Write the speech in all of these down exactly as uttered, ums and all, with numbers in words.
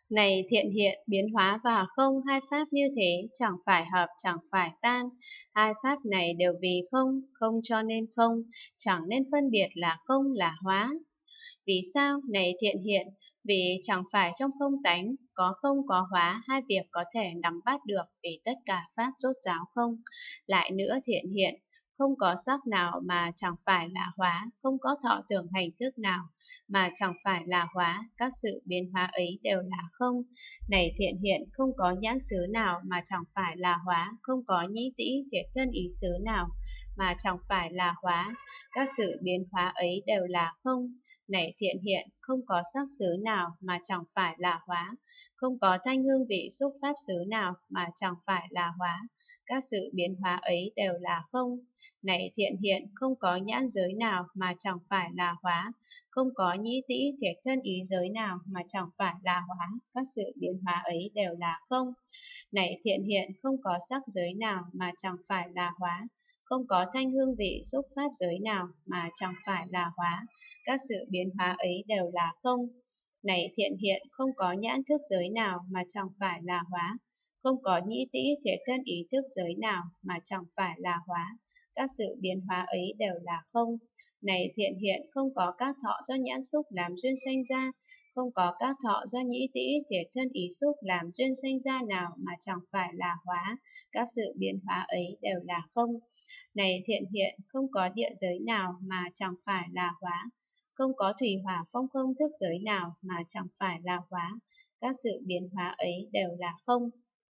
Này thiện hiện, biến hóa và không, hai pháp như thế, chẳng phải hợp, chẳng phải tan. Hai pháp này đều vì không, không cho nên không, chẳng nên phân biệt là không là hóa. Vì sao? Này thiện hiện, vì chẳng phải trong không tánh, có không có hóa, hai việc có thể nắm bắt được, vì tất cả pháp rốt ráo không. Lại nữa thiện hiện, không có sắc nào mà chẳng phải là hóa, không có thọ tưởng hành thức nào mà chẳng phải là hóa, các sự biến hóa ấy đều là không. Này thiện hiện, không có nhãn xứ nào mà chẳng phải là hóa, không có nhĩ tĩ thiệt thân ý xứ nào mà chẳng phải là hóa, các sự biến hóa ấy đều là không. Này thiện hiện, không có sắc xứ nào mà chẳng phải là hóa, không có thanh hương vị xúc pháp xứ nào mà chẳng phải là hóa, các sự biến hóa ấy đều là không. Này thiện hiện, không có nhãn giới nào mà chẳng phải là hóa, không có nhĩ tĩ thiệt thân ý giới nào mà chẳng phải là hóa, các sự biến hóa ấy đều là không. Này thiện hiện, không có sắc giới nào mà chẳng phải là hóa, không có thanh hương vị xúc pháp giới nào mà chẳng phải là hóa, các sự biến hóa ấy đều là không. Này thiện hiện, không có nhãn thức giới nào mà chẳng phải là hóa, không có nhĩ tĩ thiệt thân ý thức giới nào mà chẳng phải là hóa, các sự biến hóa ấy đều là không. Này thiện hiện, không có các thọ do nhãn xúc làm duyên sanh ra, không có các thọ do nhĩ tĩ thiệt thân ý xúc làm duyên sanh ra nào mà chẳng phải là hóa, các sự biến hóa ấy đều là không. Này thiện hiện, không có địa giới nào mà chẳng phải là hóa, không có thủy hỏa phong không thức giới nào mà chẳng phải là hóa, các sự biến hóa ấy đều là không.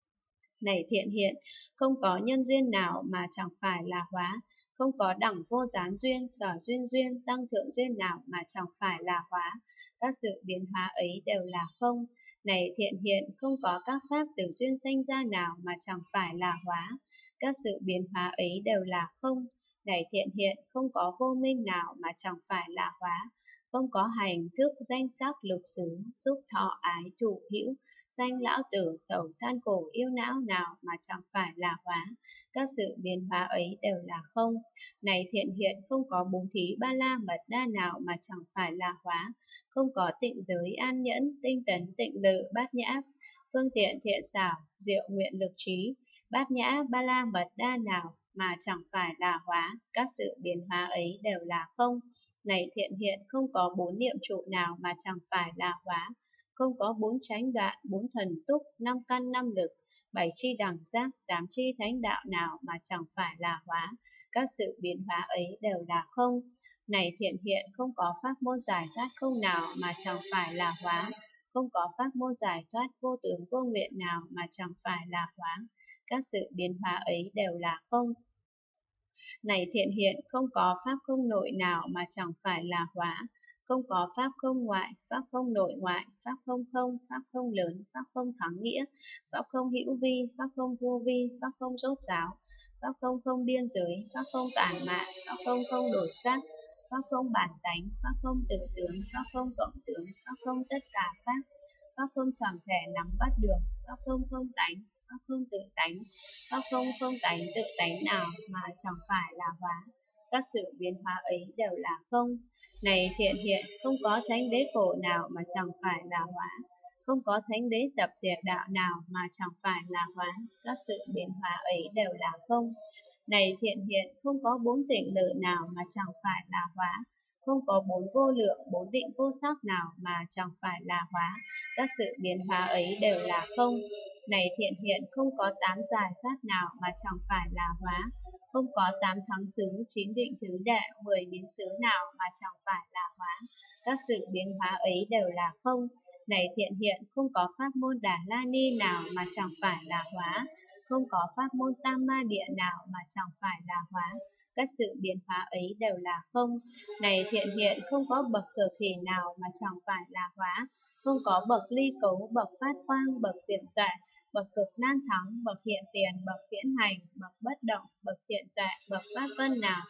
Này thiện hiện, không có nhân duyên nào mà chẳng phải là hóa, không có đẳng vô gián duyên, sở duyên duyên, tăng thượng duyên nào mà chẳng phải là hóa, các sự biến hóa ấy đều là không. Này thiện hiện, không có các pháp từ duyên sanh ra nào mà chẳng phải là hóa, các sự biến hóa ấy đều là không. Này thiện hiện, không có vô minh nào mà chẳng phải là hóa, không có hành thức danh sắc lục xứ, xúc thọ ái thủ hữu, sanh lão tử sầu than khổ yêu não nào mà chẳng phải là hóa, các sự biến hóa ấy đều là không. Này thiện hiện, không có bố thí ba la mật đa nào mà chẳng phải là hóa, không có tịnh giới an nhẫn, tinh tấn tịnh lự bát nhã, phương tiện thiện xảo, diệu nguyện lực trí, bát nhã ba la mật đa nào mà chẳng phải là hóa, các sự biến hóa ấy đều là không. Này thiện hiện, không có bốn niệm trụ nào mà chẳng phải là hóa, không có bốn chánh đoạn, bốn thần túc, năm căn năm lực, bảy chi đẳng giác, tám chi thánh đạo nào mà chẳng phải là hóa, các sự biến hóa ấy đều là không. Này thiện hiện, không có pháp môn giải thoát không nào mà chẳng phải là hóa, không có pháp môn giải thoát vô tướng vô nguyện nào mà chẳng phải là hóa, các sự biến hóa ấy đều là không. Này thiện hiện, không có pháp không nội nào mà chẳng phải là hóa, không có pháp không ngoại, pháp không nội ngoại, pháp không không, pháp không lớn, pháp không thắng nghĩa, pháp không hữu vi, pháp không vô vi, pháp không rốt ráo, pháp không không biên giới, pháp không tản mạn, pháp không không đổi khác, pháp không bản tánh, pháp không tự tướng, pháp không cộng tướng, pháp không tất cả pháp, pháp không chẳng thể nắm bắt được, pháp không không tánh, pháp không tự tánh, pháp không không tánh tự tánh nào mà chẳng phải là hóa, các sự biến hóa ấy đều là không. Này thiện hiện, không có thánh đế khổ nào mà chẳng phải là hóa, không có thánh đế tập diệt đạo nào mà chẳng phải là hóa, các sự biến hóa ấy đều là không. Này thiện hiện, không có bốn tỉnh lự nào mà chẳng phải là hóa, không có bốn vô lượng, bốn định vô sắc nào mà chẳng phải là hóa, các sự biến hóa ấy đều là không. Này thiện hiện, không có tám giải thoát nào mà chẳng phải là hóa, không có tám thắng xứ, chín định thứ đệ, mười biến xứ nào mà chẳng phải là hóa, các sự biến hóa ấy đều là không. Này thiện hiện, không có pháp môn Đà La Ni nào mà chẳng phải là hóa, không có pháp môn Tam Ma Địa nào mà chẳng phải là hóa, các sự biến hóa ấy đều là không. Này thiện hiện, không có bậc cực hỷ nào mà chẳng phải là hóa, không có bậc ly cấu, bậc phát quang, bậc diệm tuệ, bậc cực nan thắng, bậc hiện tiền, bậc viễn hành, bậc bất động, bậc thiện tuệ, bậc pháp vân nào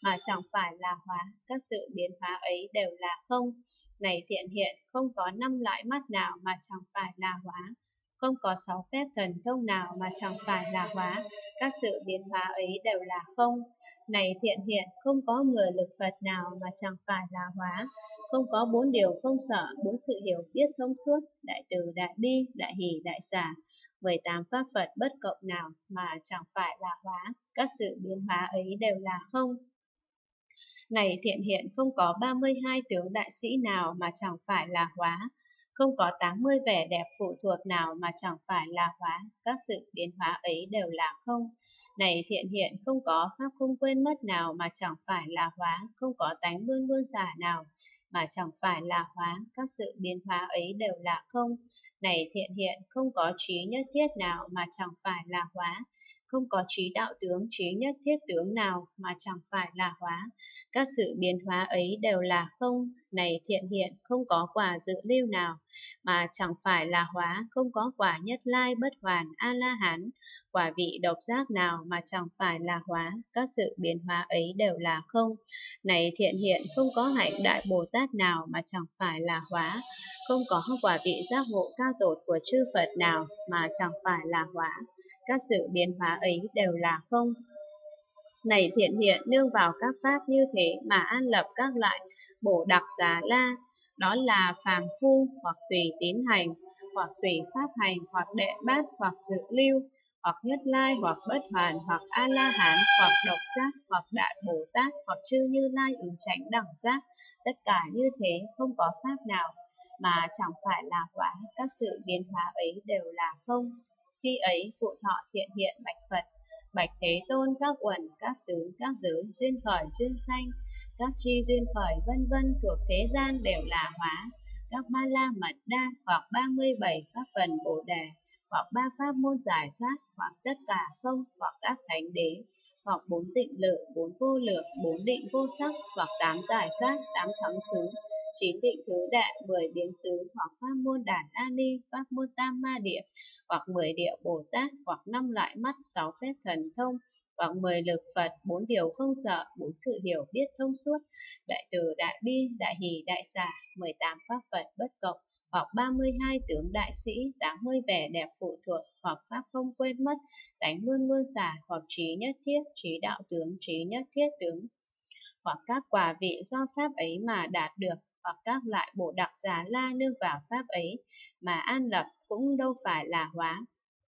mà chẳng phải là hóa, các sự biến hóa ấy đều là không. Này thiện hiện, không có năm loại mắt nào mà chẳng phải là hóa, không có sáu phép thần thông nào mà chẳng phải là hóa, các sự biến hóa ấy đều là không. Này thiện hiện, không có mười lực Phật nào mà chẳng phải là hóa, không có bốn điều không sợ, bốn sự hiểu biết thông suốt, đại từ, đại bi, đại hỷ, đại xả, mười tám pháp Phật bất cộng nào mà chẳng phải là hóa, các sự biến hóa ấy đều là không. Này thiện hiện, không có ba mươi hai tướng đại sĩ nào mà chẳng phải là hóa, không có tám mươi vẻ đẹp phụ thuộc nào mà chẳng phải là hóa, các sự biến hóa ấy đều là không. Này thiện hiện, không có pháp không quên mất nào mà chẳng phải là hóa, không có tánh luôn luôn xả nào mà chẳng phải là hóa, các sự biến hóa ấy đều là không. Này thiện hiện, không có trí nhất thiết nào mà chẳng phải là hóa, không có trí đạo tướng, trí nhất thiết tướng nào mà chẳng phải là hóa, các sự biến hóa ấy đều là không. Này thiện hiện, không có quả dự lưu nào mà chẳng phải là hóa, không có quả nhất lai bất hoàn A-la-hán, quả vị độc giác nào mà chẳng phải là hóa, các sự biến hóa ấy đều là không. Này thiện hiện, không có hạnh đại Bồ Tát nào mà chẳng phải là hóa, không có quả vị giác ngộ cao tột của chư Phật nào mà chẳng phải là hóa, các sự biến hóa ấy đều là không. Này thiện hiện, nương vào các pháp như thế mà an lập các loại bổ đặc giá la, đó là phàm phu, hoặc tùy tín hành, hoặc tùy pháp hành, hoặc đệ bát, hoặc dự lưu, hoặc nhất lai, hoặc bất hoàn, hoặc a la hán, hoặc độc giác, hoặc đại Bồ Tát, hoặc chư Như Lai ứng chánh đẳng giác. Tất cả như thế, không có pháp nào mà chẳng phải là quả, các sự biến hóa ấy đều là không. Khi ấy cụ thọ thiện hiện bạch Phật: Bạch Thế Tôn, các uẩn, các xứ, các giới, duyên khởi, duyên sanh, các chi duyên khởi, vân vân thuộc thế gian đều là hóa. Các ba la mật đa, hoặc ba mươi bảy pháp phần bồ đề, hoặc ba pháp môn giải thoát, hoặc tất cả không, hoặc các thánh đế, hoặc bốn tịnh lự, bốn vô lượng, bốn định vô sắc, hoặc tám giải thoát, tám thắng xứ, chín định thứ đệ, mười biến xứ, hoặc pháp môn đản a ni, pháp môn tam ma địa, hoặc mười địa Bồ Tát, hoặc năm loại mắt, sáu phép thần thông, hoặc mười lực Phật, bốn điều không sợ, bốn sự hiểu biết thông suốt, đại từ, đại bi, đại hỷ, đại xả, mười tám pháp Phật bất cộng, hoặc ba mươi hai tướng đại sĩ, tám mươi vẻ đẹp phụ thuộc, hoặc pháp không quên mất, tánh luôn luôn xả, hoặc trí nhất thiết, trí đạo tướng, trí nhất thiết tướng, hoặc các quả vị do pháp ấy mà đạt được, hoặc các loại bổ đặc giá la nương vào pháp ấy mà an lập, cũng đâu phải là hóa.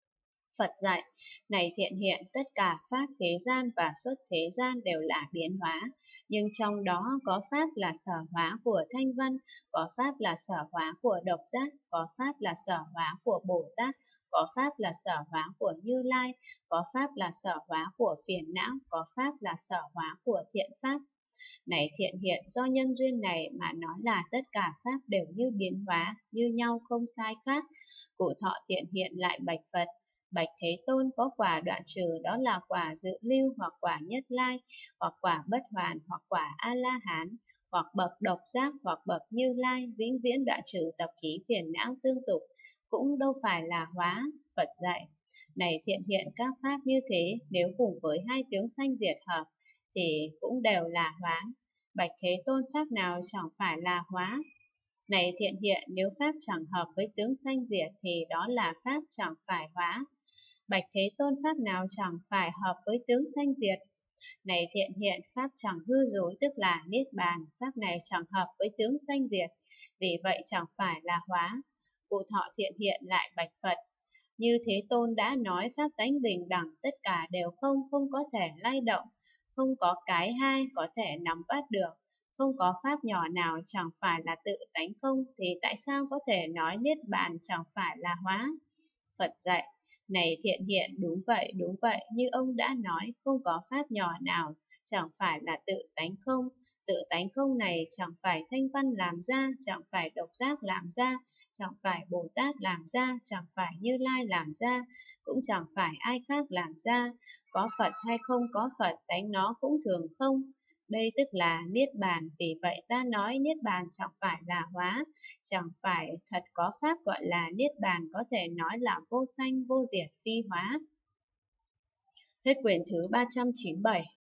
Phật dạy: Này thiện hiện, tất cả pháp thế gian và xuất thế gian đều là biến hóa, nhưng trong đó có pháp là sở hóa của Thanh Văn, có pháp là sở hóa của Độc Giác, có pháp là sở hóa của Bồ Tát, có pháp là sở hóa của Như Lai, có pháp là sở hóa của phiền não, có pháp là sở hóa của thiện pháp. Này thiện hiện, do nhân duyên này mà nói là tất cả pháp đều như biến hóa, như nhau không sai khác. Cụ thọ thiện hiện lại bạch Phật: Bạch Thế Tôn, có quả đoạn trừ, đó là quả dự lưu, hoặc quả nhất lai, hoặc quả bất hoàn, hoặc quả A-la-hán, hoặc bậc độc giác, hoặc bậc Như Lai, vĩnh viễn đoạn trừ tập khí phiền não tương tục, cũng đâu phải là hóa. Phật dạy: Này thiện hiện, các pháp như thế, nếu cùng với hai tướng sanh diệt hợp, thì cũng đều là hóa. Bạch Thế Tôn, pháp nào chẳng phải là hóa? Này thiện hiện, nếu pháp chẳng hợp với tướng sanh diệt, thì đó là pháp chẳng phải hóa. Bạch Thế Tôn, pháp nào chẳng phải hợp với tướng sanh diệt? Này thiện hiện, pháp chẳng hư dối, tức là niết bàn, pháp này chẳng hợp với tướng sanh diệt, vì vậy chẳng phải là hóa. Cụ thọ thiện hiện lại bạch Phật: Như Thế Tôn đã nói, pháp tánh bình đẳng, tất cả đều không, không có thể lay động, không có cái hai có thể nắm bắt được, không có pháp nhỏ nào chẳng phải là tự tánh không, thì tại sao có thể nói niết bàn chẳng phải là hóa? Phật dạy: Này thiện hiện, đúng vậy, đúng vậy, như ông đã nói, không có pháp nhỏ nào chẳng phải là tự tánh không. Tự tánh không này chẳng phải Thanh Văn làm ra, chẳng phải Độc Giác làm ra, chẳng phải Bồ Tát làm ra, chẳng phải Như Lai làm ra, cũng chẳng phải ai khác làm ra. Có Phật hay không có Phật, tánh nó cũng thường không. Đây tức là niết bàn, vì vậy ta nói niết bàn chẳng phải là hóa, chẳng phải thật có pháp gọi là niết bàn có thể nói là vô sanh, vô diệt, phi hóa. Hết quyển thứ ba trăm chín mươi bảy.